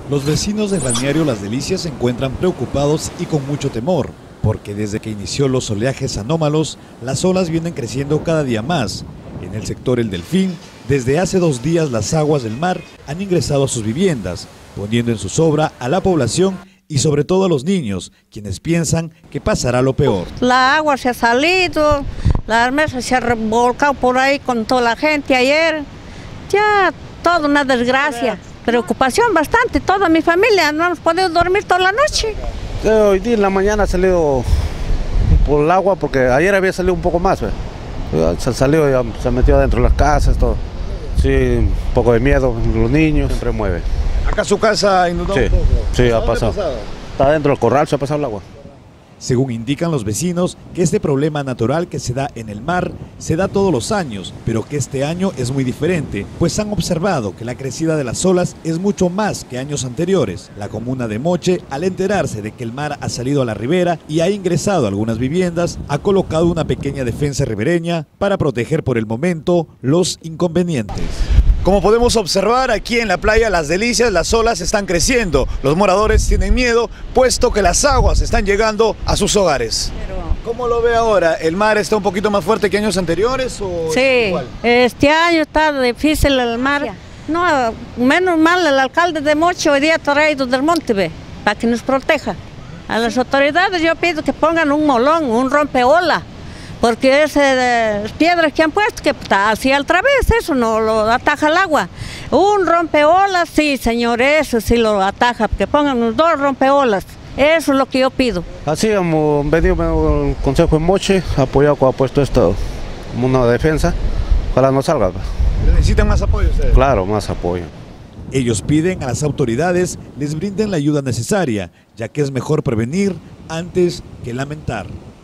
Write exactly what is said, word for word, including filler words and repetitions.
Los vecinos del balneario Las Delicias se encuentran preocupados y con mucho temor, porque desde que inició los oleajes anómalos, las olas vienen creciendo cada día más. En el sector El Delfín, desde hace dos días las aguas del mar han ingresado a sus viviendas, poniendo en zozobra a la población y sobre todo a los niños, quienes piensan que pasará lo peor. La agua se ha salido, las mesas se han revolcado por ahí con toda la gente ayer. Ya, toda una desgracia. Preocupación bastante, toda mi familia, no hemos podido dormir toda la noche. Hoy día en la mañana ha salido por el agua, porque ayer había salido un poco más. ¿ve? Se salió, ya se metió adentro de las casas, todo. Sí, un poco de miedo, los niños siempre mueve. ¿Acá su casa inundó Sí, un poco? sí, ha pasado. Está dentro del corral, se ha pasado el agua. Según indican los vecinos, que este problema natural que se da en el mar se da todos los años, pero que este año es muy diferente, pues han observado que la crecida de las olas es mucho más que años anteriores. La comuna de Moche, al enterarse de que el mar ha salido a la ribera y ha ingresado a algunas viviendas, ha colocado una pequeña defensa ribereña para proteger por el momento los inconvenientes. Como podemos observar, aquí en la playa Las Delicias las olas están creciendo. Los moradores tienen miedo, puesto que las aguas están llegando a sus hogares. Pero... ¿Cómo lo ve ahora? ¿El mar está un poquito más fuerte que años anteriores o Sí, es igual? este año está difícil el mar. No, menos mal el alcalde de Moche hoy día ha traído del monte, ve, para que nos proteja. A las autoridades yo pido que pongan un molón, un rompeola. Porque esas piedras que han puesto, que está hacia al través, eso no lo ataja el agua. Un rompeolas, sí, señor, eso sí lo ataja, que pongan unos dos rompeolas. Eso es lo que yo pido. Así hemos venido el Consejo de Moche, apoyado, ha puesto esto como una defensa, ojalá no salga. ¿Necesitan más apoyo ustedes? Claro, más apoyo. Ellos piden a las autoridades les brinden la ayuda necesaria, ya que es mejor prevenir antes que lamentar.